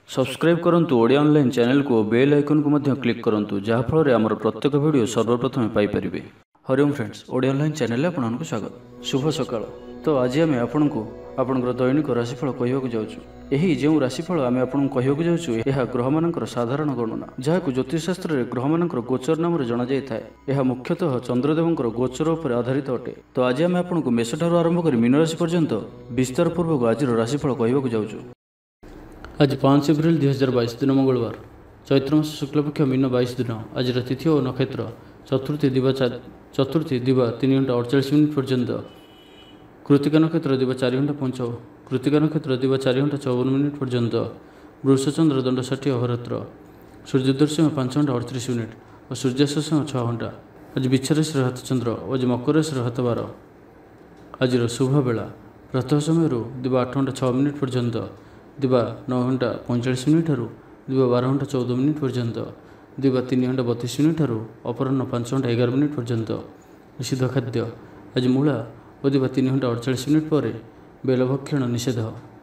Subscribe करंतु Odia online channel को bell icon को मध्य क्लिक करंतु जहाँ फल आमर प्रत्येक वीडियो सर्वप्रथम पाइपर। हरिओम फ्रेंड्स, ओडिया ऑनलाइन चैनल आपको स्वागत। शुभ सकाळ। तो आज आम आपको आपंकर दैनिक राशिफल कहवाक जाऊँ। यही जो राशिफल आम आपको कहवाक जाऊँ यह ग्रह मानकर साधारण गणना जहाँ ज्योतिषशास्त्र में ग्रह मानकर गोचर नाम जना जाए। यह मुख्यतः चंद्रदेवंकर गोचर पर आधारित अटे। तो आज आम आपको मेष ठारू आरंभ कर मीन राशि पर्यंत विस्तार पूर्वक आज राशिफल कहवाक जाऊँ। आज 5 एप्रिल 2022 दिन मंगलवार, चैत्र मास शुक्लपक्ष मीन 22 दिन। आज तिथि और नक्षत्र चतुर्थी दिवा 3 घंटा 48 मिनिट पर्यंत, कृतिका नक्षत्र दिवा 4 घंटा 5 कृतिका नक्षत्र दिवा 4 घंटा 54 मिनिट पर्यंत, वृषचंद्र दंड 60 अहोरात्र, सूर्योदय 5 घंटा 38 मिनिट और सूर्यास्त 6 घंटा। आज बिच्छा राशि हाथ चंद्र और आज मकर राशि हाथ बार। आज शुभ बेला प्रातः समय दिवा 8 घंटा 6 मिनिट पर्यंत, दिवा 9 घंटा 45 मिनिट दिवा 12 घंटा 14 मिनिट पर्यंत, दिवा 3 घंटा 32 मिनिट अपराह्न 5 घंटा 11 मिनिट पर्यंत। निषिद्ध खाद्य आज मूला और दिवा 3 घंटा 48 मिनिट पर बेलभक्षण निषेध।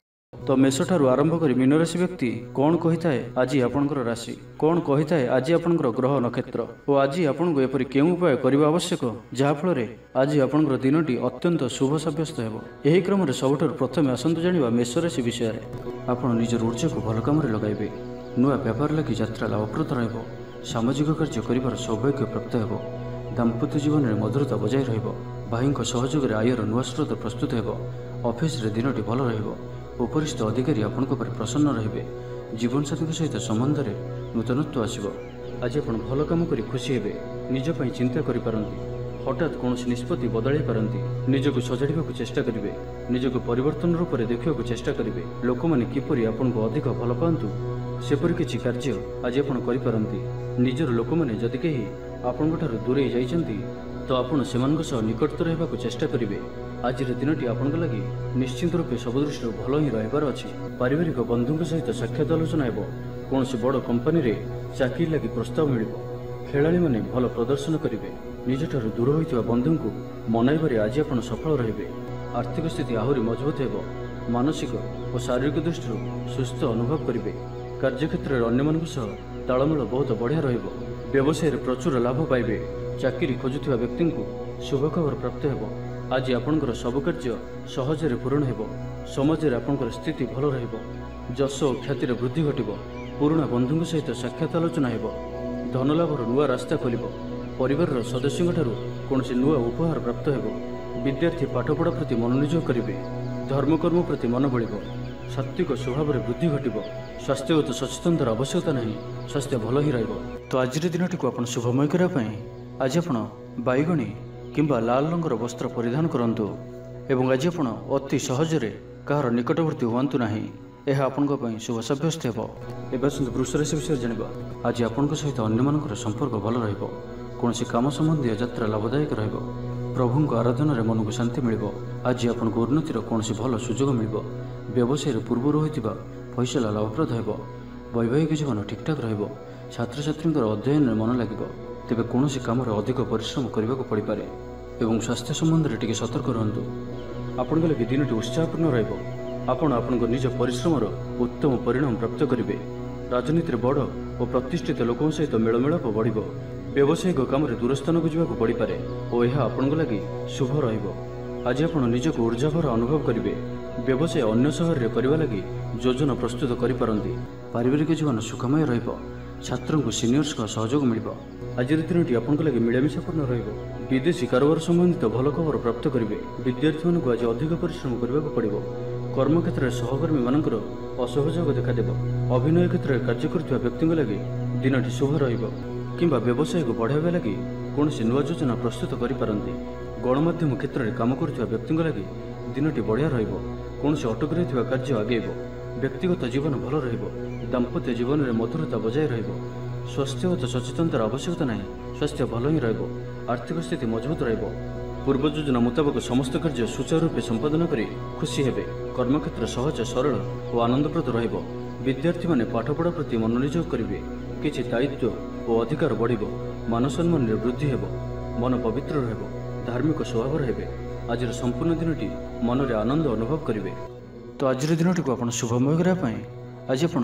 तो मेष ठारू आरंभ कर मीन राशि व्यक्ति कौन कही थाए आज आपणकर राशि, कौन कही थाए आज आपणकर ग्रह नक्षत्र और आज आपको एपरी केउं उपाय करबा आवश्यक जहाँफल आज आपणकर दिनटी अत्यंत शुभ सब्यस्त हेबो। एही क्रम रे सबुठारु प्रथमे आसंतु जानिबा मेष राशि विषय रे। आपण निजर ऊर्जा को भल काम लगाइबे, नुआ व्यापार लगी यात्रा लाभप्रद रहिबो, सामाजिक कार्य करिबार सौभाग्य प्राप्त हेबो, दाम्पत्य जीवन में मधुरता बजाय रहिबो, भाईଙ୍କ सहयोग आयर नुआ स्रोत प्रस्तुत हेबो, ऑफिस रे दिनटी भल रहिबो, उपरिस्थ अधिकारी आपनक पर प्रसन्न रहिबे, जीवनसाथी सहित संबंध रे नूतनत्व आसिबो। आज आपण भल काम करी खुशी हेबे, निज पई चिंता करि पारंती, हठात कौन निष्पत्ति बदल पारंती, निजको सजाड़ा चेष्टा करेंगे, निजको परिवर्तन रूप में देखा चेष्टा करेंगे। लोक मैंने किपरि आपको अधिक भल पातु सेपरि किछि कार्य आज आपण करिपारंती। निजर लोक मैंने जदि कहीं आपंठार दूरे जाइछंती तो आपण सेमानक सह निकटतर हेबाकु चेष्टा करेंगे। आज दिनटी आपन लगी निश्चिंत रूपे सब दृष्टि भल ही रहिबार अछि। पारिवारिक बंधु सहित साक्षात आलोचना हेबो, कौन बड़ कंपनी रे चाकरी लगी प्रस्ताव मिलिबो, खेलाड़ी माने भल प्रदर्शन करेंगे, निजठारु दूर होइतिबा बंधु को मनाइबारे आज आपण सफल रहिबे। आर्थिक स्थिति आहुरी मजबूत हेबो, मानसिक और शारीरिक दृष्टि सुस्थ अनुभव करेंगे। कार्यक्षेत्र में अन्य सह तालमेल बहुत बढ़िया रहिबो, व्यवसाय रे प्रचुर लाभ पाइबे, चाकरी खोजुथिबा व्यक्ति को शुभ खबर प्राप्त हेबो। आज आपणकर सब कार्य सहजरे पूर्ण हेबो, समाज रे आपणकर स्थिति भल रहिबो, जश और ख्याति रे वृद्धि घटिबो, पुराना बंधु सहित साक्षात आलोचना हेबो, धनलाभर नुआ रास्ता खोलिबो, परिवार सदस्यों कौन नुआ उपहार प्राप्त हेबो, विद्यार्थी पाठपढ़ा प्रति मनोनियोग करेंगे, धर्मकर्म प्रति मन बढ़िबो, सात्विक स्वभाव में वृद्धि घटिबो, स्वास्थ्यगत सचेतनतार आवश्यकता नहीं, स्वास्थ्य भल ही रहिबो। तो आज दिनटी को आपण शुभमय करने आज आपण बैगणी किंबा लाल रंगर वस्त्र परिधान करंतु एवं आज आपण अति सहजरे कहार निकटवर्ती हुआंतु नाही, यह आपनको पई शुभ सब्यस्त हेबो। एबे सुंदर वृष राशि विषय जानिबा। आज आपनको सहित अन्य मानकर संपर्क भल रहिबो, कौन काम संबंधी यात्रा लाभदायक रहिबो, प्रभु आराधन में मन को शांति मिलिबो। आज आपको उन्नतिर कौन भल सुजोग मिलिबो, व्यवसाय पूर्व होइतिबा फैसला लाभप्रद हेबो, वैवाहिक जीवन ठीकठाक रहिबो, छात्र छात्री अध्ययन में मन लागिबो, तेबे कौन काम अधिक परिश्रम करने को पड़ पारे एवं स्वास्थ्य संबंध में टिके सतर्क रहंतु। आपण लगे दिनटी उत्साहपूर्ण रहिबो, आपण आपनको निज परिश्रमर उत्तम परिणाम प्राप्त करेंगे। राजनीति बड़ और प्रतिष्ठित लोकों सहित मेलमेलप बढ़िबो, व्यावसायिक काम में दूरस्थान को जावाक पड़ पारे और यह आपण लगी शुभ रहिबो। आज आपण निजक ऊर्जाभर अनुभव करेंगे, व्यवसाय अन्य सहर में करने लगी योजना प्रस्तुत करिपारंती, पारिवारिक जीवन सुखमय रहिबो, छात्रों को सीनियर्स का सहयोग मिलिबो। आज दिनटी आपन लगे मिलामिशापूर्ण रहिबो, विदेशी कारोबार संबंधित भल खबर प्राप्त करेंगे, विद्यार्थी मानक आज अधिक परिश्रम करने को पड़ो, कर्मक्षेत्र में सहकर्मी मानकर असहयोग देखादेव, अभिनय क्षेत्र में कार्य करुवा व्यक्ति लगे दिनटी शुभ रहिबो, किंबा व्यवसाय को बढ़ावा लगी कौन नुआ योजना प्रस्तुत करिपारंती, गणमाध्यम क्षेत्र में काम करुवा व्यक्ति लगे दिनटी बढ़िया रहिबो, कौन अटक रहिथिबा कार्य आगेबो, व्यक्तिगत जीवन भल रहिबो, दाम्पत्य जीवन में मधुरता बजाय रहिबो, स्वास्थ्यगत सचेतनतार आवश्यकता नहीं, स्वास्थ्य भल ही रहिबो, आर्थिक स्थिति मजबूत रहिबो, पूर्व योजना मुताबक समस्त कार्य सुचारू रूपे संपादन करी खुशी हेबे, कर्मक्षेत्र सहज सरल और आनंदप्रद रहिबो, विद्यार्थी माने पाठपढ़ा प्रति मनोनियोग करेंगे, किछि दायित्व और अधिकार बढ़िबो, मान सम्मान वृद्धि हेबो, मन पवित्र रहिबो, धार्मिक स्वभाव हेबे। आज संपूर्ण दिनटी मन में आनंद अनुभव करेंगे। तो आज दिनटी को आप शुभमय करने आज आप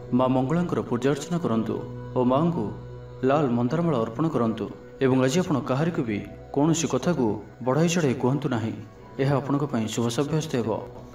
ମା ମଙ୍ଗଳାଙ୍କର ପୂଜା ଅର୍ଚ୍ଚନା କରନ୍ତୁ ଓ ମାଙ୍କୁ ଲାଲ ମନ୍ଦାରମାଳ ଅର୍ପଣ କରନ୍ତୁ। ଏବଂ ଆଜି ଆପଣ କାହାରିକୁ ବି କୌଣସି କଥାକୁ ବଢ଼ାଇ ଚଢ଼ାଇ କୁହନ୍ତୁ ନାହିଁ, ଏହା ଆପଣଙ୍କ ପାଇଁ ଶୁଭ ସାବ୍ୟସ୍ତ ହେବ।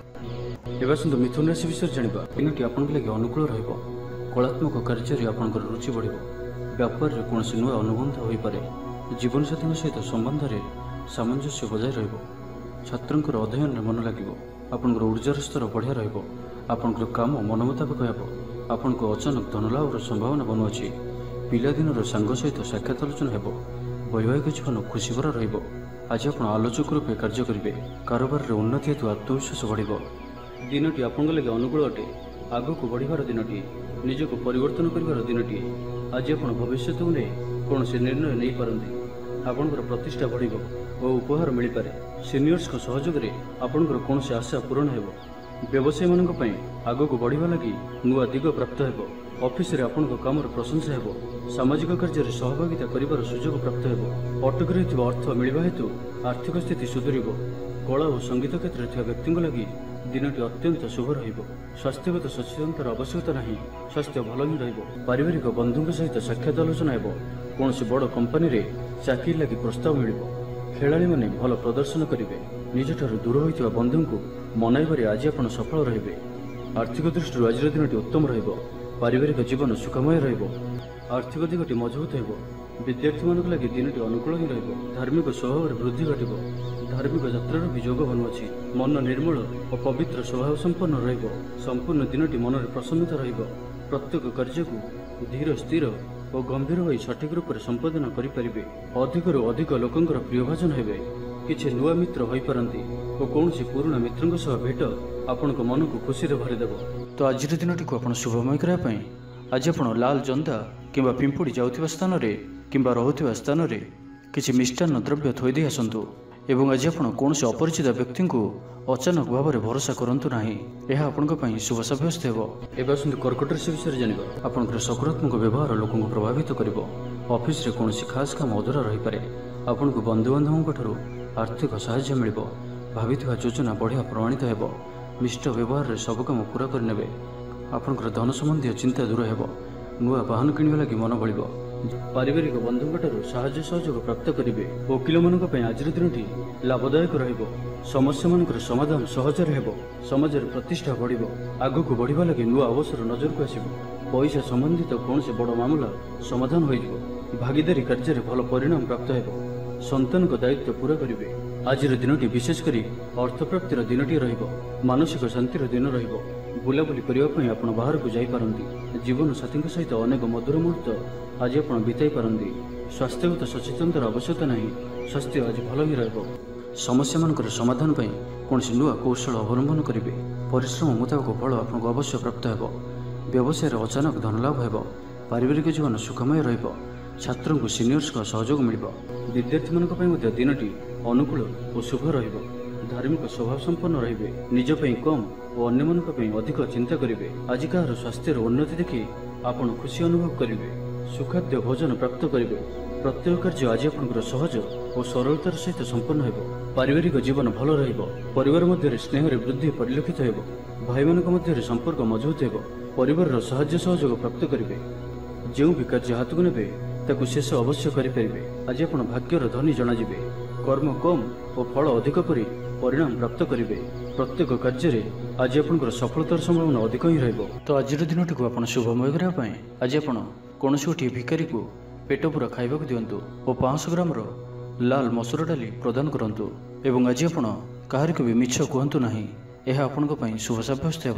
ଏବେ ଆସନ୍ତୁ ମିଥୁନ ରାଶି ବିଷୟରେ ଜାଣିବା। ଦିନଟି ଆପଣଙ୍କ ଲାଗି ଅନୁକୂଳ ରହିବ। କଳାତ୍ମକ କାର୍ଯ୍ୟରେ ଆପଣଙ୍କର ରୁଚି ବଢ଼ିବ। ବ୍ୟାପାରରେ କୌଣସି ନୂଆ ଅନୁବନ୍ଧ ହୋଇପାରେ। ଜୀବନସାଥୀଙ୍କ ସହିତ ସମ୍ବନ୍ଧରେ ସାମଞ୍ଜସ୍ୟ ବଜାୟ ରହିବ। ଛାତ୍ରଙ୍କର ଅଧ୍ୟୟନରେ ମନ ଲାଗିବ। ଆପଣଙ୍କର ଉର୍ଜାର ସ୍ତର ବଢ଼ିଆ ରହିବ। ଆପଣଙ୍କର କାମ ମନ ମୁତାବକ ହେବ। ଆପଣଙ୍କୁ ଅଚାନକ ଧନଲାଭର ସମ୍ଭାବନା ବନୁଅଛି। ପିଲାଦିନର ସାଙ୍ଗ ସହିତ ସାକ୍ଷାତ ଆଲୋଚନା ହେବ। ବୈବାହିକ ଜୀବନ ଖୁସିଭରା ରହିବ। ଆଜି ଆପଣ ଆଲୋଚକ ରୂପେ କାର୍ଯ୍ୟ କରିବେ। କାରବାରରେ ଉନ୍ନତି ହେତୁ ଆତ୍ମବିଶ୍ୱାସ ବଢ଼ିବ। ଦିନଟି ଆପଣଙ୍କ ଲାଗି ଅନୁକୂଳ ଅଟେ। ଆଗକୁ ବଢ଼ିବାର ଦିନଟିଏ, ନିଜକୁ ପରିବର୍ତ୍ତନ କରିବାର ଦିନଟିଏ। ଆଜି ଆପଣ ଭବିଷ୍ୟତକୁ ନେଇ କୌଣସି ନିର୍ଣ୍ଣୟ ନେଇପାରନ୍ତି। ଆପଣଙ୍କର ପ୍ରତିଷ୍ଠା ବଢ଼ିବ ଓ ଉପହାର ମିଳିପାରେ। ସିନିୟର୍ସଙ୍କ ସହଯୋଗରେ ଆପଣଙ୍କର କୌଣସି ଆଶା ପୂରଣ ହେବ। ବ୍ୟବସାୟୀମାନଙ୍କ ପାଇଁ ଆଗକୁ ବଢ଼ିବା ଲାଗି ନୂଆ ଦିଗ ପ୍ରାପ୍ତ ହେବ। ଅଫିସରେ ଆପଣଙ୍କ କାମର ପ୍ରଶଂସା ହେବ। ସାମାଜିକ କାର୍ଯ୍ୟରେ ସହଭାଗିତା କରିବାର ସୁଯୋଗ ପ୍ରାପ୍ତ ହେବ। ଅଟକି ରହିଥିବା ଅର୍ଥ ମିଳିବା ହେତୁ ଆର୍ଥିକ ସ୍ଥିତି ସୁଧୁରିବ। କଳା ଓ ସଙ୍ଗୀତ କ୍ଷେତ୍ରରେ ଥିବା ବ୍ୟକ୍ତିଙ୍କ ଲାଗି ଦିନଟି ଅତ୍ୟନ୍ତ ଶୁଭ ରହିବ। ସ୍ୱାସ୍ଥ୍ୟଗତ ସଚେତନତାର ଆବଶ୍ୟକତା ନାହିଁ। ସ୍ୱାସ୍ଥ୍ୟ ଭଲ ହିଁ ରହିବ। ପାରିବାରିକ ବନ୍ଧୁଙ୍କ ସହିତ ସାକ୍ଷାତ ଆଲୋଚନା ହେବ। କୌଣସି ବଡ଼ କମ୍ପାନୀରେ ଚାକିରି ଲାଗି ପ୍ରସ୍ତାବ ମିଳିବ। ଖେଳାଳିମାନେ ଭଲ ପ୍ରଦର୍ଶନ କରିବେ। ନିଜଠାରୁ ଦୂର ହୋଇଥିବା ବନ୍ଧୁଙ୍କୁ ମନାଇବାରେ ଆଜି ଆପଣ ସଫଳ ରହିବେ। ଆର୍ଥିକ ଦୃଷ୍ଟିରୁ ଆଜିର ଦିନଟି ଉତ୍ତମ ରହିବ। ପାରିବାରିକ ଜୀବନ ସୁଖମୟ ରହିବ। ଆର୍ଥିକ ଦିଗଟି ମଜବୁତ ହେବ। ବିଦ୍ୟାର୍ଥୀମାନଙ୍କ ଲାଗି ଦିନଟି ଅନୁକୂଳ ହିଁ ରହିବ। ଧାର୍ମିକ ସ୍ୱଭାବରେ ବୃଦ୍ଧି ଘଟିବ। ଧାର୍ମିକ ଯାତ୍ରାର ବି ଯୋଗ ବନୁଅଛି। ମନ ନିର୍ମଳ ଓ ପବିତ୍ର ସ୍ୱଭାବ ସମ୍ପନ୍ନ ରହିବ। ସମ୍ପୂର୍ଣ୍ଣ ଦିନଟି ମନରେ ପ୍ରସନ୍ନତା ରହିବ। ପ୍ରତ୍ୟେକ କାର୍ଯ୍ୟକୁ ଧୀର ସ୍ଥିର ଓ ଗମ୍ଭୀର ହୋଇ ସଠିକ ରୂପରେ ସମ୍ପାଦନ କରିପାରିବେ। ଅଧିକରୁ ଅଧିକ ଲୋକଙ୍କର ପ୍ରିୟଭାଜନ ହେବେ। କିଛି ନୂଆ ମିତ୍ର ହୋଇପାରନ୍ତି ଓ କୌଣସି ପୁରୁଣା ମିତ୍ରଙ୍କ ସହ ଭେଟ ଆପଣଙ୍କ ମନକୁ ଖୁସିରେ ଭରିଦେବ। ତ ଆଜିର ଦିନଟିକୁ ଆପଣ ଶୁଭମୟ କରିବା ପାଇଁ ଆଜି ଆପଣ ଲାଲ ଜନ୍ଦା କିମ୍ବା ପିମ୍ପୁଡ଼ି ଯାଉଥିବା ସ୍ଥାନରେ କିମ୍ବା ରହୁଥିବା ସ୍ଥାନରେ କିଛି ମିଷ୍ଟାନ୍ନ ଦ୍ରବ୍ୟ ଥୋଇ ଦେଇ ଆସନ୍ତୁ। ଏବଂ ଆଜି ଆପଣ କୌଣସି ଅପରିଚିତ ବ୍ୟକ୍ତିଙ୍କୁ ଅଚାନକ ଭାବରେ ଭରସା କରନ୍ତୁ ନାହିଁ, ଏହା ଆପଣଙ୍କ ପାଇଁ ଶୁଭ ସାବ୍ୟସ୍ତ ହେବ। ଏବେ ଆସନ୍ତୁ କର୍କଟ ରାଶି ବିଷୟରେ ଜାଣିବା। ଆପଣଙ୍କର ସକାରାତ୍ମକ ବ୍ୟବହାର ଲୋକଙ୍କୁ ପ୍ରଭାବିତ କରିବ। ଅଫିସରେ କୌଣସି ଖାସ୍ କାମ ଅଧୁରା ରହିପାରେ। ଆପଣଙ୍କୁ ବନ୍ଧୁବାନ୍ଧବଙ୍କ ଠାରୁ ଆର୍ଥିକ ସାହାଯ୍ୟ ମିଳିବ। ଭାବିଥିବା ଯୋଜନା ବଢ଼ିଆ ପ୍ରମାଣିତ ହେବ। ମିଷ୍ଟ ବ୍ୟବହାରରେ ସବୁ କାମ ପୁରା କରିନେବେ। ଆପଣଙ୍କର ଧନ ସମ୍ବନ୍ଧୀୟ ଚିନ୍ତା ଦୂର ହେବ। ନୂଆ ବାହନ କିଣିବା ଲାଗି ମନ ବଳିବ। ପାରିବାରିକ ବନ୍ଧୁଙ୍କ ଠାରୁ ସାହାଯ୍ୟ ସହଯୋଗ ପ୍ରାପ୍ତ କରିବେ। ଓକିଲମାନଙ୍କ ପାଇଁ ଆଜିର ଦିନଟି ଲାଭଦାୟକ ରହିବ। ସମସ୍ୟାମାନଙ୍କର ସମାଧାନ ସହଜରେ ହେବ। ସମାଜରେ ପ୍ରତିଷ୍ଠା ବଢ଼ିବ। ଆଗକୁ ବଢ଼ିବା ଲାଗି ନୂଆ ଅବସର ନଜରକୁ ଆସିବ। ପଇସା ସମ୍ବନ୍ଧିତ କୌଣସି ବଡ଼ ମାମଲା ସମାଧାନ ହୋଇଯିବ। ଭାଗିଦାରୀ କାର୍ଯ୍ୟରେ ଭଲ ପରିଣାମ ପ୍ରାପ୍ତ ହେବ। ସନ୍ତାନଙ୍କ ଦାୟିତ୍ୱ ପୁରା କରିବେ। ଆଜିର ଦିନଟି ବିଶେଷ କରି ଅର୍ଥପ୍ରାପ୍ତିର ଦିନଟିଏ ରହିବ। ମାନସିକ ଶାନ୍ତିର ଦିନ ରହିବ। ବୁଲାବୁଲି କରିବା ପାଇଁ ଆପଣ ବାହାରକୁ ଯାଇପାରନ୍ତି। ଜୀବନସାଥୀଙ୍କ ସହିତ ଅନେକ ମଧୁର ମୁହୂର୍ତ୍ତ ଆଜି ଆପଣ ବିତାଇ ପାରନ୍ତି। ସ୍ୱାସ୍ଥ୍ୟଗତ ସଚେତନତାର ଆବଶ୍ୟକତା ନାହିଁ। ସ୍ୱାସ୍ଥ୍ୟ ଆଜି ଭଲ ହିଁ ରହିବ। ସମସ୍ୟାମାନଙ୍କର ସମାଧାନ ପାଇଁ କୌଣସି ନୂଆ କୌଶଳ ଅବଲମ୍ବନ କରିବେ। ପରିଶ୍ରମ ମୁତାବକ ଫଳ ଆପଣଙ୍କୁ ଅବଶ୍ୟ ପ୍ରାପ୍ତ ହେବ। ବ୍ୟବସାୟରେ ଅଚାନକ ଧନଲାଭ ହେବ। ପାରିବାରିକ ଜୀବନ ସୁଖମୟ ରହିବ। ଛାତ୍ରଙ୍କୁ ସିନିୟର୍ସଙ୍କ ସହଯୋଗ ମିଳିବ। ବିଦ୍ୟାର୍ଥୀମାନଙ୍କ ପାଇଁ ମଧ୍ୟ ଦିନଟି ଅନୁକୂଳ ଓ ଶୁଭ ରହିବ। ଧାର୍ମିକ ସ୍ୱଭାବ ସମ୍ପନ୍ନ ରହିବେ। ନିଜ ପାଇଁ କମ୍ ଓ ଅନ୍ୟମାନଙ୍କ ପାଇଁ ଅଧିକ ଚିନ୍ତା କରିବେ। ଆଜି କାହାର ସ୍ୱାସ୍ଥ୍ୟର ଉନ୍ନତି ଦେଖି ଆପଣ ଖୁସି ଅନୁଭବ କରିବେ। ସୁଖାଦ୍ୟ ଭୋଜନ ପ୍ରାପ୍ତ କରିବେ। ପ୍ରତ୍ୟେକ କାର୍ଯ୍ୟ ଆଜି ଆପଣଙ୍କର ସହଜ ଓ ସରଳତାର ସହିତ ସମ୍ପନ୍ନ ହେବ। ପାରିବାରିକ ଜୀବନ ଭଲ ରହିବ। ପରିବାର ମଧ୍ୟରେ ସ୍ନେହରେ ବୃଦ୍ଧି ପରିଲକ୍ଷିତ ହେବ। ଭାଇମାନଙ୍କ ମଧ୍ୟରେ ସମ୍ପର୍କ ମଜବୁତ ହେବ। ପରିବାରର ସାହାଯ୍ୟ ସହଯୋଗ ପ୍ରାପ୍ତ କରିବେ। ଯେଉଁ ବି କାର୍ଯ୍ୟ ହାତକୁ ନେବେ ତାକୁ ଶେଷ ଅବଶ୍ୟ କରିପାରିବେ। ଆଜି ଆପଣ ଭାଗ୍ୟର ଧନୀ ଜଣାଯିବେ। କର୍ମ କମ୍ ଓ ଫଳ ଅଧିକ କରି ପରିଣାମ ପ୍ରାପ୍ତ କରିବେ। ପ୍ରତ୍ୟେକ କାର୍ଯ୍ୟରେ ଆଜି ଆପଣଙ୍କର ସଫଳତାର ସମ୍ଭାବନା ଅଧିକ ହିଁ ରହିବ। ତ ଆଜିର ଦିନଟିକୁ ଆପଣ ଶୁଭମୟ କରିବା ପାଇଁ ଆଜି ଆପଣ କୌଣସି ଗୋଟିଏ ଭିକାରୀକୁ ପେଟ ପୁରା ଖାଇବାକୁ ଦିଅନ୍ତୁ ଓ 500 ଗ୍ରାମର ଲାଲ ମସୁର ଡାଲି ପ୍ରଦାନ କରନ୍ତୁ। ଏବଂ ଆଜି ଆପଣ କାହାରିକୁ ବି ମିଛ କୁହନ୍ତୁ ନାହିଁ, ଏହା ଆପଣଙ୍କ ପାଇଁ ଶୁଭ ସାବ୍ୟସ୍ତ ହେବ।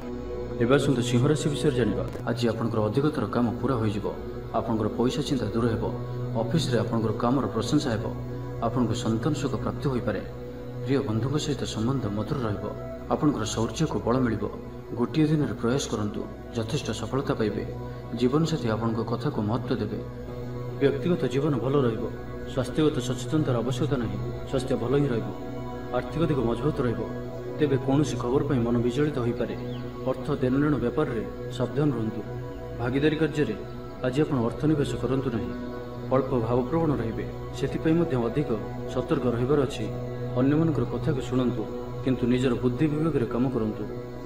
ଏବେ ଆସନ୍ତୁ ସିଂହ ରାଶି ବିଷୟରେ ଜାଣିବା। ଆଜି ଆପଣଙ୍କର ଅଧିକତର କାମ ପୁରା ହୋଇଯିବ। ଆପଣଙ୍କର ପଇସା ଚିନ୍ତା ଦୂର ହେବ। ଅଫିସରେ ଆପଣଙ୍କର କାମର ପ୍ରଶଂସା ହେବ। ଆପଣଙ୍କୁ ସନ୍ତାନ ସୁଖ ପ୍ରାପ୍ତି ହୋଇପାରେ। ପ୍ରିୟ ବନ୍ଧୁଙ୍କ ସହିତ ସମ୍ବନ୍ଧ ମଧୁର ରହିବ। ଆପଣଙ୍କର ଶୌର୍ଯ୍ୟକୁ ବଳ ମିଳିବ। ଗୋଟିଏ ଦିନରେ ପ୍ରୟାସ କରନ୍ତୁ, ଯଥେଷ୍ଟ ସଫଳତା ପାଇବେ। ଜୀବନସାଥୀ ଆପଣଙ୍କ କଥାକୁ ମହତ୍ତ୍ୱ ଦେବେ। ବ୍ୟକ୍ତିଗତ ଜୀବନ ଭଲ ରହିବ। ସ୍ୱାସ୍ଥ୍ୟଗତ ସଚେତନତାର ଆବଶ୍ୟକତା ନାହିଁ। ସ୍ୱାସ୍ଥ୍ୟ ଭଲ ହିଁ ରହିବ। ଆର୍ଥିକ ଦିଗ ମଜବୁତ ରହିବ। ତେବେ କୌଣସି ଖବର ପାଇଁ ମନ ବିଚଳିତ ହୋଇପାରେ। ଅର୍ଥ ଦେଣନେଣ ବ୍ୟାପାରରେ ସାବଧାନ ରୁହନ୍ତୁ। ଭାଗିଦାରୀ କାର୍ଯ୍ୟରେ ଆଜି ଆପଣ ଅର୍ଥ ନିବେଶ କରନ୍ତୁ ନାହିଁ। ଅଳ୍ପ ଭାବପ୍ରବଣ ରହିବେ। ସେଥିପାଇଁ ମଧ୍ୟ ଅଧିକ ସତର୍କ ରହିବାର ଅଛି। ଅନ୍ୟମାନଙ୍କର କଥାକୁ ଶୁଣନ୍ତୁ, କିନ୍ତୁ ନିଜର ବୁଦ୍ଧି ବିବେକରେ କାମ କରନ୍ତୁ।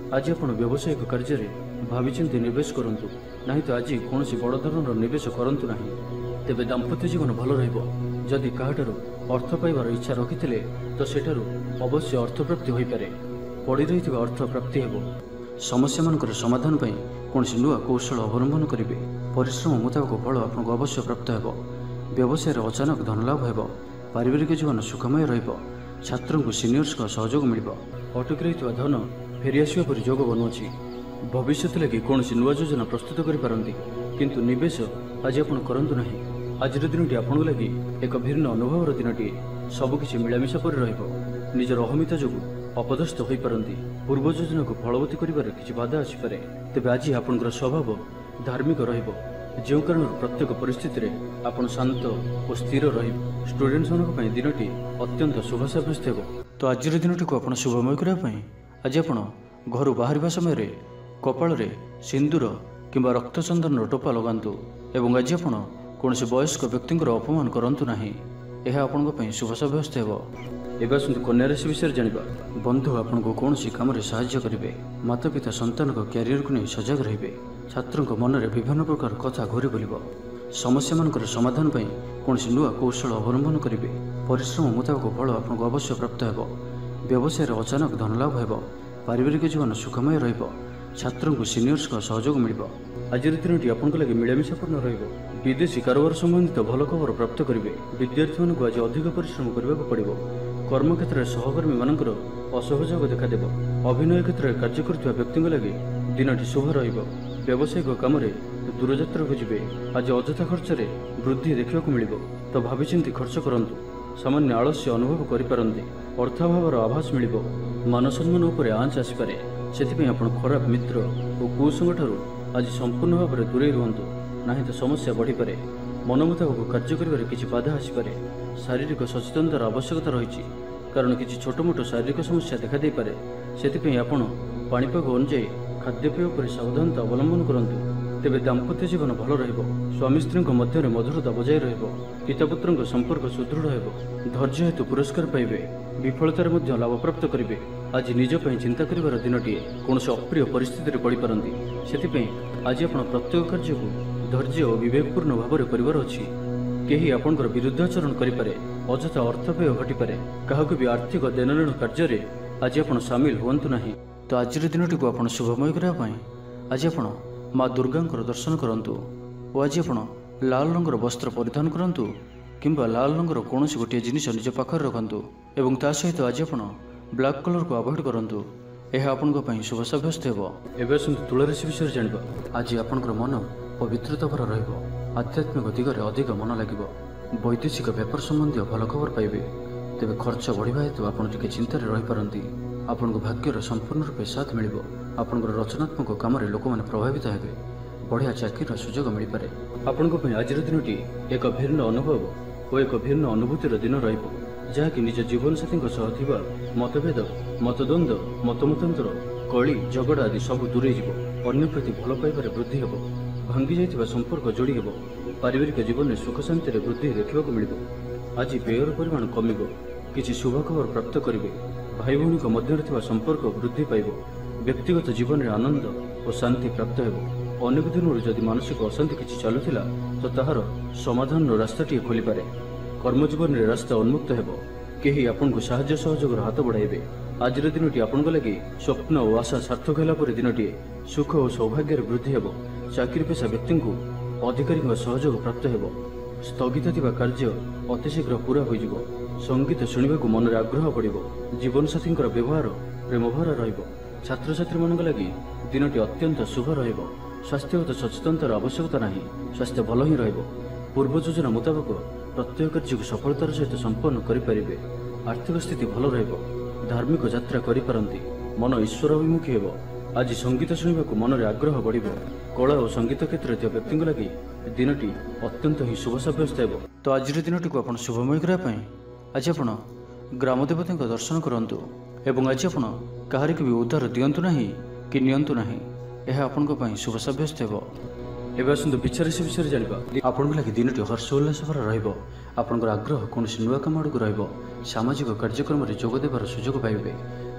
आज आपण व्यावसायिक कार्य भाविचिंती निवेश करंतु नहीं तो आज कौन बड़ धरणर निवेश करंतु नहीं। तेबे दाम्पत्य जीवन भल रहिबो। जदि काहाठारु अर्थ पाइबार इच्छा रखिथिले तो सेठारु अवश्य अर्थ प्राप्ति होई पारे। पड़ी रहिथिबा अर्थ प्राप्ति हेबो। समस्या मानकर समाधान पई कोनसी नुआ कौशल अवलंबन करिवे। परिश्रम मुताबक फल आपको अवश्य प्राप्त हेबो। व्यवसाय अचानक धनलाभ हेबो। पारिवारिक जीवन सुखमय रहिबो। छात्रों को सीनियर्स का सहयोग मिलिबो। अटकी रहिथिबा धन फेरी आसिबा परि जोग बनुछि। भविष्य लगी कौन नुआ योजना प्रस्तुत करिपारंती किंतु निवेश आज आपण करंतु नहीं। आज दिनटी आपन लगी एक भिन्न अनुभवर दिनटी। सबकिछि मिलामिशा पर रहिबो। निजर अहमिता जोगु अपदस्थ होई पारंती। पूर्व योजना को फलवती करिबार किछि बाधा आसिपारे। तेबे आज आपनकर स्वभाव धार्मिक रहिबो। जो कारण प्रत्येक परिस्थिति रे आपण शांत और स्थिर रहिबो। स्टूडेंट्स मानक पई दिनटी अत्यंत शुभ साब्यस्त हेबो। तो आज दिनटी को आपण शुभमय करिया पई आज आपण घर बाहर समय रे कपाल रे सिंदूर किंबा रक्तचंदन टोपा लगांतु एवं आज आपण कौन वयस्क व्यक्ति अपमान करंतु नहीं। यह आपण शुभ साब्यस्त हेबो। एबे आसंतु कन्या राशि विषय जानिबा। बंधु आपण को कौन काम रे सहाय्य करिवे। माता पिता संतान को कैरियर को नहीं सजग रहिबे। छात्रों को मन रे विभिन्न प्रकार कथा घूरी बुलिबो। समस्या मानकर समाधान पई कौन नुआ कौशल अवलंबन करिवे। परिश्रम मुताबक फल आपको अवश्य प्राप्त हेबो। व्यवसाय अचानक धनलाभ हेबो। पारिवारिक जीवन सुखमय रहिबो। छात्रों को सीनियर्स का सहयोग मिलिबो। आज दिनटी आपन लगे मिलामिशापूर्ण रहिबो। विदेशी कारोबार संबंधित भल खबर प्राप्त करिवे। विद्यार्थी मानक आज अधिक परिश्रम करबाक पड़िबो। कर्म क्षेत्र में सहकर्मी मानकर असहयोग देखादेव। अभिनय क्षेत्र में कार्य करथिबा व्यक्ति लगे दिनटी शुभ रहिबो। व्यावसायिक काम रे दूरयात्रा को जिवे। आज अଯଥା खर्च रे वृद्धि देखा मिलिबो। तो भाविचिंती खर्च करंतु। सामान्य आलस्य अनुभव करिपारंती। अर्थाभावर आभास मिलिबो। मान सम्मान उपरे आंच आसिपारे। सेथिपई आपण खराब मित्र और कुसंग ठारू आज संपूर्ण भाव में दूरे रुहतु नहीं तो समस्या बढ़ी पारे। मन मुताबक कार्य करिबारे किछि बाधा आसिपारे। शारीरिक सचेतनतार आवश्यकता रही कारण किछि छोट मोट शारीरिक समस्या देखा दे पारे। सेथिपई आपण पाणीपाग अनुଯାयी खाद्यपेय पर सावधानता अवलंबन करंतु। तेबे दाम्पत्य जीवन भल रहिबो। स्वामी स्त्री मध्य मधुरता बजाय रहिबो। पितापुत्र संपर्क सुदृढ़ हेबो। धैर्य हेतु पुरस्कार पाइबे। विफलतार मध्य लाभ प्राप्त करिवे। आज निज पई चिंता करिवार दिनटीए कौन अप्रिय परिस्थिति रे पड़ी पारंती। सेथिपई आज आपण प्रत्येक कार्य को धैर्य और विवेकपूर्ण भाव में करिवार अछि। केही आपणकर विरुद्धाचरण करिपारे। अଯଥା अर्थव्यय घटिपारे। काहाकु भी आर्थिक देननेन कार्य रे आज आपण शामिल हुअन्तु नहीं। तो आज दिनटी को आपण शुभमय करिया पई आज आपण माँ दुर्गा दर्शन करंतु। और आज आपण लाल रंगर वस्त्र परिधान करंतु किंबा लाल रंगर कौन गोटे जिनिस निज पाखर रखंतु एवं ता सहित आज आपण ब्लैक कलर को अवॉइड करंतु। यह आपनको पई शुभ साब्यस्त हेबो। एबे आसंतु तुला राशि विषय जानिबा। आज आपनकर मन पवित्रता भर रहिबो। आध्यात्मिक दिगरे अधिक मन लागिबो। वैदेशिक व्यापार संबंधी भल खबर पाइबे। तेबे खर्च बढ़िबा हेतु आपण टिके चिंतार रहि पारंती। आपनको भाग्यर संपूर्ण रूपे साथ मिलिबो। आपनकर रचनात्मक काम रे लोक माने प्रभावित हेबे। बढ़िया चाकरीर सुजोग मिल पारे। आपनको पई आज दिनटी एक भिन्न अनुभव और एक भिन्न अनुभूतिर दिन रहिबो। जहाँकि निज जीवन साथी थिबा मतभेद मतद्वंद मतमतांतर कली झगड़ा आदि सब दूरे जीव। अन्य प्रति भल पाइबार वृद्धि हेबो। भांगी जाइथिबा संपर्क जोड़ी हेबो। पारिवारिक जीवन में सुख शांति रे वृद्धि देखा मिलिबो। आज व्ययर परिमाण कमिबो। किछि शुभ खबर प्राप्त करिवे। भाई भौणी मध्य थिबा संपर्क वृद्धि पाइबो। व्यक्तिगत जीवन में आनंद और शांति प्राप्त हेबो। अनेक दिन जदि मानसिक अशांति किछि चलुथिला तो ताहार समाधान रास्ताटी खोली पारे। कर्मजीवन में रास्ता उन्मुक्त हेबो। केही आपनको साहाय्य सहयोग हाथ बढ़ाइबे। आज दिनटी आपनको लगी स्वप्न और आशा सार्थक होला पर दिनटी सुख और सौभाग्य वृद्धि हेबो। चाकरी पेशा व्यक्ति को अधिकारी सहयोग प्राप्त हेबो। स्थगित थिबा कार्य अतिशीघ्र पूरा होइजिबो। संगीत शुणिबाकु मन रे आग्रह बढ़िबो। जीवन साथी व्यवहार प्रेमभरा रहिबो। छात्र छात्री मानक लगी दिनटी अत्यंत शुभ रहिबो। स्वास्थ्यगत सचेतनतार आवश्यकता नहीं। स्वास्थ्य भल ही रहिबो। पूर्व योजना मुताबक प्रत्येक कार्य को सफलतार सहित संपन्न करिपारिबे। आर्थिक स्थिति भल रहिबो। धार्मिक यात्रा करिपारंती। मन ईश्वर अभिमुखी हेबो। आज संगीत शुणिबाकु मन रे आग्रह बढ़िबो। कला और संगीत क्षेत्र में व्यक्ति लगी दिनटी अत्यंत ही शुभ साब्यस्त हेबो। तो आज दिनटी को आपण शुभमय करिया पई आज आपण ग्राम देवता दर्शन करंतु एवं आज आपण काहारिक भी उद्धार दियंतु नहीं कि नियंतु नहीं। यह आपनको पई शुभ साब्यस्त हेबो। एबे आसंतु विचार से विषय जानिबा। आपनको लगी दिनटी हर्ष उल्लास भर रहिबो। आपनकर आग्रह कोनोसी नुआ काम आडकु रहिबो। सामाजिक कार्यक्रम रे जोग देबार सुजोग पाइबे।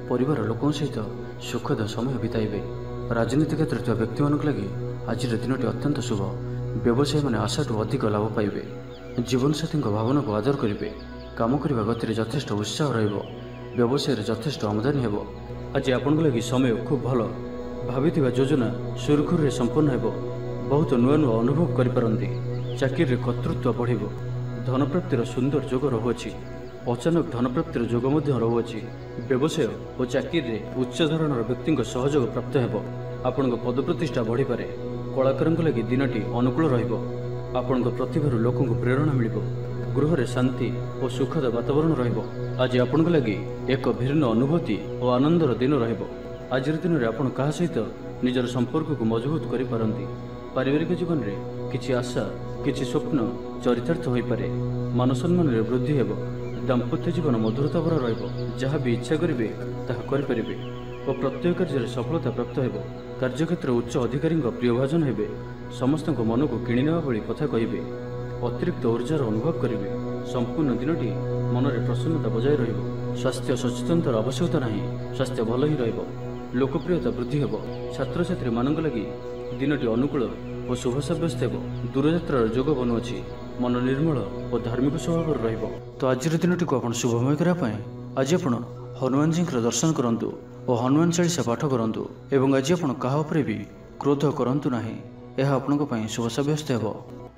परिवार लोकों सहित सुखद समय बिताइबे। राजनीति क्षेत्र में व्यक्ति मानक लगी आज दिनटी अत्यंत शुभ। व्यवसायी मैंने आशाठू अधिक लाभ पाइबे। जीवनसाथी भावना को आदर करेंगे। काम करने गति यथेष्ट उत्साह व्यवसाय यथेष्ट आमदानी हेब। आज आपण लगी समय खूब भल। भावी योजना सुरखुरी संपन्न हेब। बहुत नुआ नुआ अनुभव करिपारंती। चाकरी कर्तृत्व बढ़। धन प्राप्तिर सुंदर जोग रहुअछि। अचानक धन प्राप्तिर जोग रहुअछि। व्यवसाय और चाकरी उच्च धरणर व्यक्ति सहयोग प्राप्त हेब। आपण पद प्रतिष्ठा बढ़ी पारे। कलाकार लगी दिनटी अनुकूल रहिब। आपण प्रतिभा लोक प्रेरणा मिल। गृह शांति और सुखद वातावरण रहिब। आज आपण लगी एक भिन्न अनुभूति और आनंदर दिन रहिब। आज दिन में आपण क्या सहित निजर संपर्क को मजबूत करि पारंती। पारिवारिक जीवन में किछि आशा किछि स्वप्न चरितार्थ हो पारे। मान सम्मान में वृद्धि हेब। दाम्पत्य जीवन मधुरता भरा रहिब। जहाँ भी इच्छा करेंगे ताहा करिपारिबे और प्रत्येक कार्य सफलता प्राप्त हेब। कार्यक्षेत्र उच्च अधिकारी प्रिय भाजन हेबे। समस्त मन को किणी नेवा भली कथा कहिबे। अतिरिक्त ऊर्जार अनुभव करेंगे। संपूर्ण दिनटी मन में प्रसन्नता बजाय रहिब। स्वास्थ्य सचेतनतार आवश्यकता नहीं। स्वास्थ्य भल ही रहिब। लोकप्रियता वृद्धि हेब। छात्र छात्री मानक लगी दिनटी अनुकूल और शुभ सब्यस्त हेब। दूरयात्रार जोग बनुअछि। मन निर्मल और धार्मिक स्वभाव रहिब। तो आज दिनटी को आपण शुभमय करने आज आपण हनुमान जी दर्शन करंतु और हनुमान चालीसा पाठ करंतु एवं आज आपण कहा उपरे भी क्रोध करंतु नाही। यह आपनको पई शुभ सब्यस्त हेब।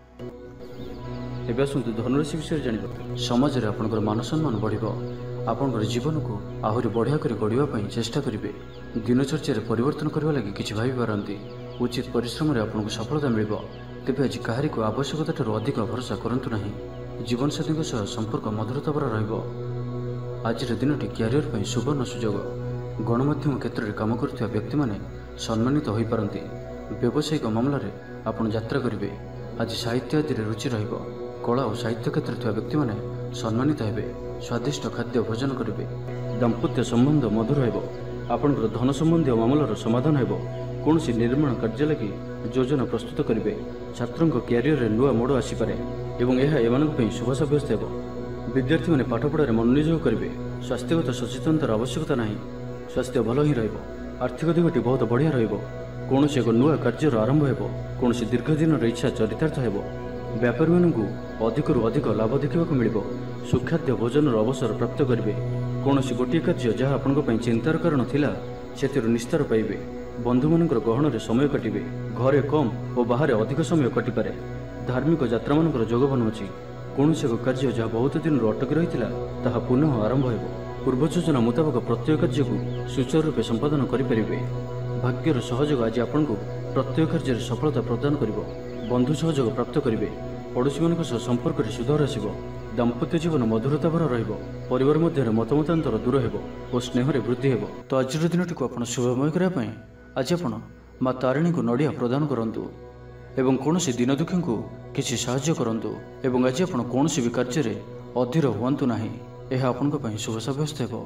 एबे आसंतु धनुराशि विषय जानिबा। समाज रे आपनकर मान सम्मान बढ़िबो। आपनकर जीवन को आहुरी बढ़िया करी गढ़िबा पई चेष्टा करिवे। दिनचर्या रे परिवर्तन करबा लागि किछि भाबी पारंती। उचित परिश्रम रे आपनको सफलता मिलिबो। तेबे आज काहारी को आवश्यकता ठारू अधिक भरोसा करंतु नाही। जीवनसाथी सह संपर्क मधुरता भरा रहिबो। आज दिनटी क्यारियर पई सुवर्ण सुजोग। गणमाध्यम क्षेत्र में काम करुवा व्यक्ति माने सम्मानित हो पारंती। व्यावसायिक मामला रे आपण यात्रा करिवे। आज साहित्य आदि रुचि रहिबो। कला और साहित्य क्षेत्र में व्यक्ति माने सम्मानित हेबे। स्वादिष्ट खाद्य भोजन करेंगे। दाम्पत्य संबंध मधुर हेब। आपणकर धन संबंधी मामलार समाधान हेब। कौन निर्माण कार्य लगी योजना प्रस्तुत करेंगे। छात्रों क्यारियर नुआ मोड़ आसीपे और यह शुभ सब्यस्त हेब। विद्यार्थी मैंने पाठपढ़ा मनोनियोग करेंगे। स्वास्थ्यगत सचेतनतार आवश्यकता नहीं। स्वास्थ्य भल ही रहिब। आर्थिक दिगटी बहुत बढ़िया रहिब। कौन एक नुआ कार्यर आरंभ हेब। कौन दीर्घ दिन इच्छा चरितार्थ हेब। व्यापारी मानू अधिक अधिक लाभ देखा मिल। सुखाद्य भोजन अवसर प्राप्त करेंगे। कौन गोटे कार्य जहाँ आपण चिंतार कारण थिला से निस्तार पाइबे। बंधु मान गहन में समय काटे। घरे कम और बाहर अधिक समय कटिपे। धार्मिक यात्रा मान जोग बनुअछि। कौन एक कार्य जहाँ बहुत दिन अटकी रही है पुनः आरंभ हो। पूर्व योजना मुताबक प्रत्येक कार्य को सुचारू रूप संपादन करेंगे। भाग्यर सहयोग आज आपण को प्रत्येक कार्य सफलता प्रदान कर। बंधु सहयोग प्राप्त करेंगे। पड़ोशी मान संपर्क में सुधार आसब। दाम्पत्य जीवन मधुरता भरा रहिब। परिवार मध्य मतमतांतर दूर हेब और स्नेह वृद्धि हेब। तो आज दिनटी को आपण शुभमय करने आज आपण माँ तारिणी को नड़िया प्रदान करंतु एवं कौन दिन दुखी को किसी साहाय्य करंतु एवं आज आपण कौन भी कार्य रे अधीर हुअंतु नाही। यह आपण को शुभ सब्यस्त हेब।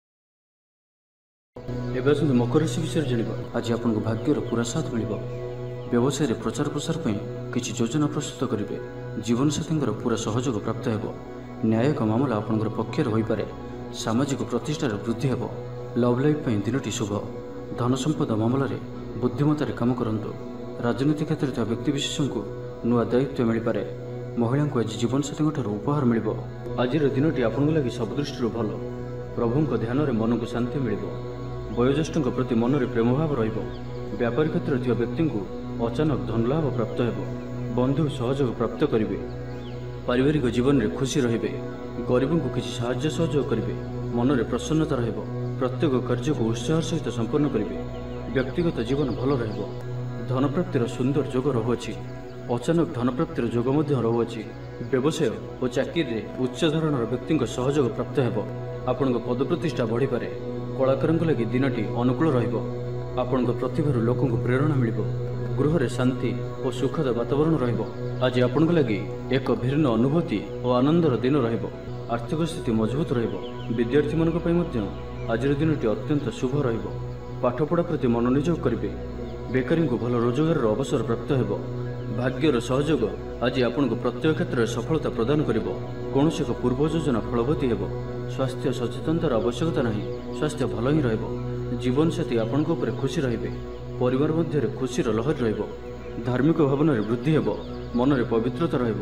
एबे आसंतु मकर राशि विषय जानिबा। आज आपण को भाग्यर पूरा साथ मिलिबो। व्यवसाय रे प्रचार प्रसार पई किछि योजना प्रस्तुत करिवे। जीवन साथींकर पूरा सहयोग प्राप्त हेब। न्यायिक मामला आपणकर पक्षर होई पारे। सामाजिक प्रतिष्ठार वृद्धि हेब। लव लाइफ पई दिनटी शुभ। धन संपद मामला रे बुद्धिमत्तार काम करंतु। राजनीति क्षेत्र में व्यक्ति विशेष को नुआ दायित्व मिल पारे। महिला को आज जीवन साथी उपहार मिल। आज दिनटी आपण लगी सब दृष्टि भल। प्रभु ध्यान में मन को शांति मिल। वयोज्येष्ठ प्रति मन में प्रेम भाव रहिब। व्यापारी क्षेत्र में व्यक्ति को अचानक धन लाभ प्राप्त हेब। बंधु सहयोग प्राप्त करेंगे। पारिवारिक जीवन में खुशी रहिबे। गरीबों को किसी साहाय्य सहयोग करेंगे। मन में प्रसन्नता रहिब। प्रत्येक कार्य को उत्साह सहित संपन्न करेंगे। व्यक्तिगत जीवन भल रहिब। धन प्राप्तिर सुंदर जोग रहुअछि। अचानक धन प्राप्तिर जोग रहुअछि। व्यवसाय और चाकरी उच्च धरणर व्यक्ति सहयोग प्राप्त हेब। आपण पद प्रतिष्ठा बढ़ी पारे। कलाकार लगी दिनटी अनुकूल रहिब। आपण प्रतिभा लोक प्रेरणा मिल। गृह शांति और सुखद वातावरण रहिब। आज आपण लगी एक भिन्न अनुभूति और आनंदर दिन रहिब। आर्थिक स्थिति मजबूत रहिब। विद्यार्थी मानक पई मध्य आज दिनटी अत्यंत शुभ रहिब। पाठपढ़ा प्रति मनोनियोग करेंगे। बेकारी को भल रोजगार अवसर प्राप्त हेब। भाग्यर सहयोग आज आपण को प्रत्येक क्षेत्र में सफलता प्रदान कर। कौन एक पूर्व योजना फलवती हेब। स्वास्थ्य सचेतनतार आवश्यकता नहीं, स्वास्थ्य भल ही रहिबो। जीवनसाथी आपनक उपरे खुशी रहिबे, परिवार मध्य खुशी लहरी रहिबो, धार्मिक भावन वृद्धि हेबो, मन में पवित्रता रहिबो।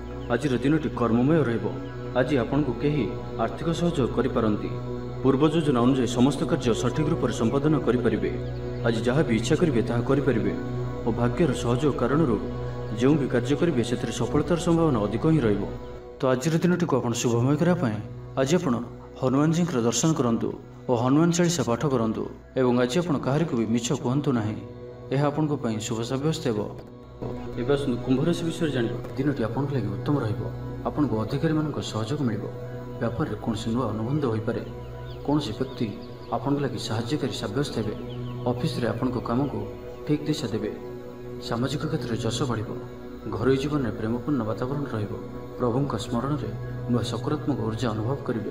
आज दिनटी कर्ममय रहिबो। आज आपनक केही आर्थिक सहयोग करिपारंती। पूर्व योजना अनुसार समस्त कार्य सठिक रूप से संपादन करेंगे। आज जहाँ भी इच्छा करेंगे ताहा करेंगे और भाग्यर सहयोग कारण जो भी कार्य करेंगे से सफलतार संभावना अधिक ही रहिबो। तो आज दिनटी को आप शुभमय करने आज आप हनुमान जी दर्शन करूँ और हनुमान चालीसा पाठ करूँ और आज आप कहार को भी मिछ कहतु ना, यह आपण शुभ सब्यस्त हो। एवं कुंभ राशि विषय जान दिनटी आपन लगे उत्तम रन को अधिकारी मान सहयोग मिल, व्यापार में कौन नुआ अनुबंध हो पारे, कौन व्यक्ति आपण लगे साहाय्यकारी सब्यस्त हे, ऑफिस रे आपण काम को ठीक दिशा देवे, सामाजिक क्षेत्र में जश बढ़, घर जीवन में प्रेमपूर्ण वातावरण प्रभु स्मरण में नुआ सकारात्मक ऊर्जा अनुभव करेंगे।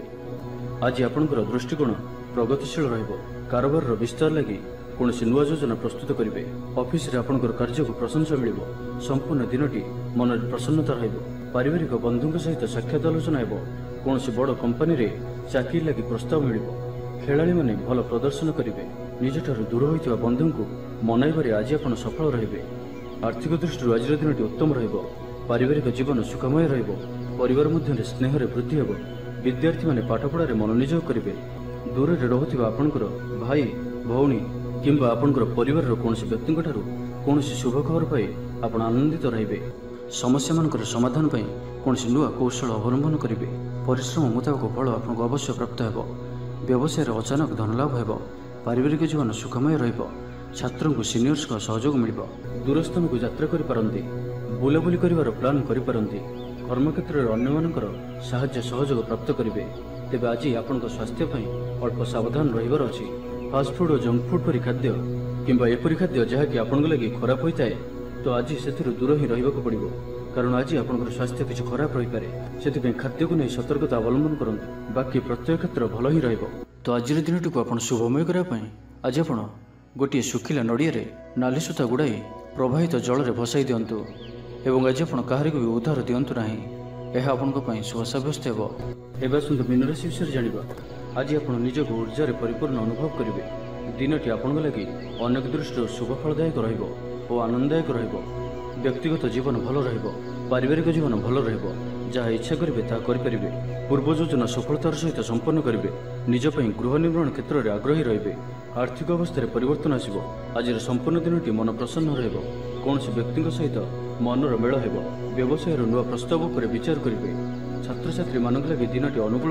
आज आपणकर दृष्टिकोण प्रगतिशील कारोबार विस्तार लगी कौन नुआ योजना प्रस्तुत करेंगे। ऑफिस रे आपणकर कार्य को प्रशंसा मिल, संपूर्ण दिनटी मन में प्रसन्नता पारिवारिक बंधु सहित साक्षात आलोचना हो, कौन बड़ कंपनी रे चाकरी लगी प्रस्ताव मिल, खेलाड़ी माने भल प्रदर्शन करेंगे, निजठार दूर होइतिबा बंधु को मनाइबारे आज आप सफल रहिबे। आर्थिक दृष्टि आज दिनटी उत्तम रहिबो, पारिवारिक जीवन सुखमय रहिबो, परिवार मध्य स्नेह वृद्धि हेबो, विद्यार्थी माने पाठपढ़ारे मनोनियोग करेंगे। दूर में रहुथिबा आपणकर भाई भौणी किंबा आपणकर परिवार कौन व्यक्ति कौन शुभ खबर पाई आप आनंदित रहिबे। समस्या मानकर समाधान पाई कौन नुआ कौशल अवलंबन करेंगे। परिश्रम मुताबक फल आपको अवश्य प्राप्त हो। व्यवसाय अचानक धनलाभ हो, पारिवारिक जीवन सुखमय रहिबो, छात्रों को सीनियर्स का सहयोग मिल, दूरस्थान को यात्रा करि, बुलाबुली कर प्लान करि, कर्मक्षेत्र में अन्यमानकर साहाय्य सहयोग प्राप्त करेंगे। तेबे आज आपण स्वास्थ्य अल्प सावधान रहिबार अछि। फास्टफुड और जंक फूड परी खाद्य किंबा एपरी खाद्य जहाँकि आपण लगी खराब होता है तो आज से दूर ही रहिबाक पड़िबो, कारण आज आपंकर स्वास्थ्य किसी खराब रही पारे। से खाद्य को नहीं सतर्कता अवलंबन करूँ, बाकी प्रत्येक क्षेत्र भल ही रहिबो। तो आज दिनटी को आप शुभमय करने आज आप गोटे सुखिला नड़िया नाली सूता गुड़ाई प्रवाहित जल में भसाई दिंतु और आज आप कहार को भी उद्धार दिंतु ना, यह आपण शुभ सब्यस्त हो। एवं आसतु मीन राशि विषय जाना आज आप निज को ऊर्जा परिपूर्ण अनुभव करेंगे। दिनटी आपण लगी अनेक दृष्टि शुभ फलदायक और आनंददायक व्यक्तिगत जीवन भल पारिवारिक जीवन भल जहाँ इच्छा करेंगे ता करेंगे। पूर्व योजना सफलतार सहित संपन्न करेंगे। निजपाई गृह निर्माण क्षेत्र में आग्रही रे। आर्थिक अवस्था परिवर्तन आसो। आज संपूर्ण दिनटी मन प्रसन्न कौन व्यक्ति सहित मनर मेल हो। व्यवसाय नुआ प्रस्ताव पर विचार करेंगे। छात्र छात्री मान लगे दिनटी अनुकूल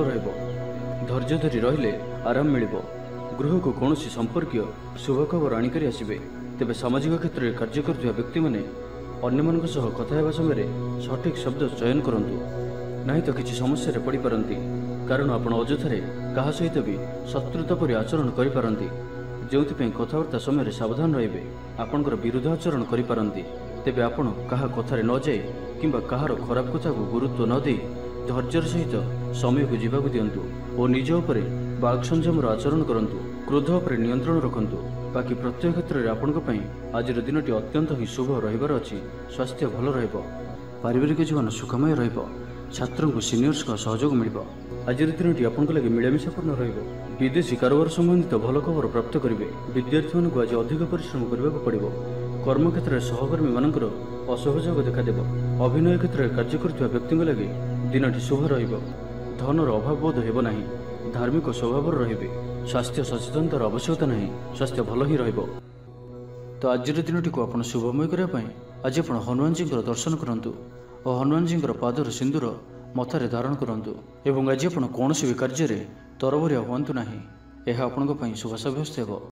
धैर्य धरी रहिले आराम मिल। गृह को कौन संपर्क शुभ खबर आणिक आसबे। तेबे सामाजिक क्षेत्र में कार्य कर व्यक्ति मैंने अन्य कथा हेबा समय सठिक शब्द चयन करंतु, नहीं तो किसी समस्या पड़ पारती, कारण आपण अजथारे क्या सहित भी शत्रुता परि आचरण करिपारंती। जोंथिपई कथबार्ता समय सावधान रहिबे, आपणकर विरुद्ध आचरण करिपारंती। तेबे आपण कहा कथारे न जाए किंबा कहार खराब कथा को गुरुत्व न दे धैर्यर सहित समय को जीवाक दिंतु और निज उपरे बाक संयमर आचरण करंतु, क्रोध उपरे नियंत्रण रखंतु। बाकी प्रत्येक क्षेत्र में आपण आज दिनटी अत्यंत ही शुभ रहिबार अछि। स्वास्थ्य भल रहिबो, पारिवारिक जीवन सुखमय रहिबो, छात्रों को सीनियर्स का सहयोग मिल। आज दिनटी आपण लगे मिलामिशापूर्ण रहिबो। विदेशी कारोबार संबंधित भल खबर प्राप्त करेंगे। विद्यार्थी मानक आज अधिक परिश्रम करने पड़ो। कर्मक्षेत्र में सहकर्मी मानकर असहयोग देखादेव। अभिनय क्षेत्र में कार्य कर व्यक्ति लगे दिनटी शुभ रहिबो। धनर अभाव बोध हेब नाही, धार्मिक स्वभाव रहिबे। स्वास्थ्य सचेतनतार आवश्यकता नहीं, स्वास्थ्य भल ही रहिबो। तो आज दिनटी को आप शुभमय करने आज आप हनुमान जी दर्शन करूँ और हनुमान जी पादर सिंदूर मथारे धारण करूँ और आज आप कौन भी कार्य तरबरिया हूँ ना, यह आपण शुभ सब्यस्त हो।